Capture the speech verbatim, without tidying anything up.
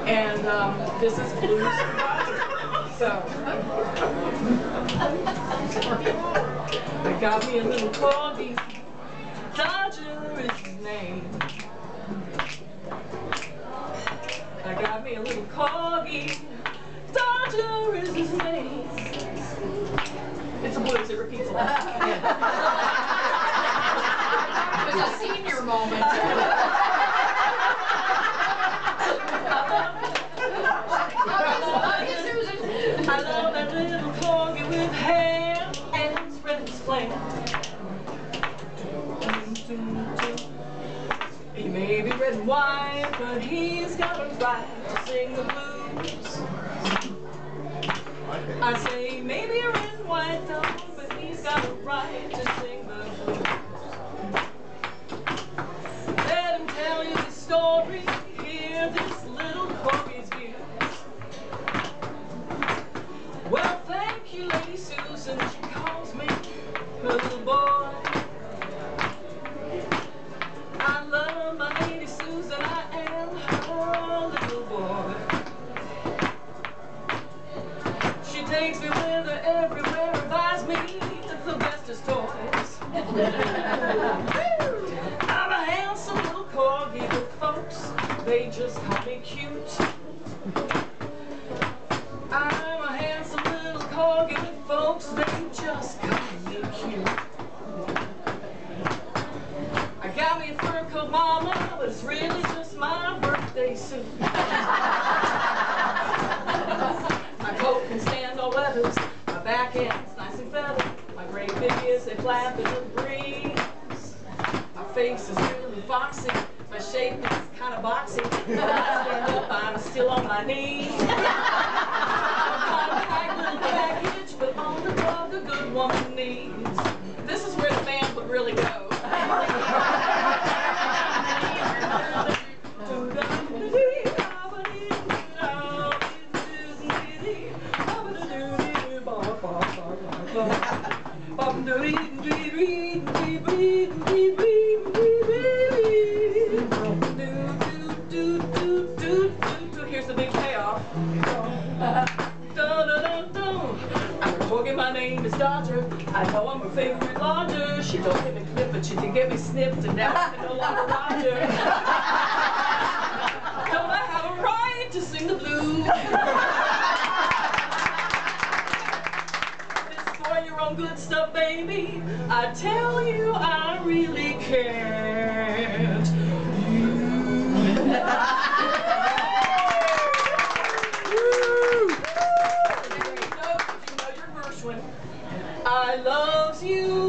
And um, this is Blues for Dodger. So, I got me a little corgi. Dodger is his name. I got me a little corgi. Dodger is his name. It's a blues, it repeats a lot. It was a senior moment. I love that little corgi with hair and spread his flair. He may be red and white, but he's got a right to sing the blues. I say maybe a red and white dog, but he's got a right to sing the blues. Let him tell you the story, hear this little corgi's views. Well, thank you, Lady Susan, she calls me her little boy. I love my Lady Susan, I am her little boy. She takes me with her everywhere and buys me the bestest toys. I'm a handsome little corgi, but folks, they just call me cute. I'm a handsome little corgi, but folks, they just call me cute. I got me a fur coat, mama, but it's really just my birthday suit. My coat can stand all weathers, my back end's nice and feathered, my great big ears, they flap in the breeze. My face is really foxy, my shape is kind of boxy. When I stand up, I'm still on my knees. I'm a tight little package, but on the dog a good woman needs. This is where the band would really go. Here's the big payoff. I'm a corgi, my name is Dodger. I know I'm her favorite lodger. She don't get me clipped, but she did get me snipped, and now I can no longer Roger. Don't I have a right to sing the blues? It's for your own good stuff, baby. I tell you, I really can't. I loves you.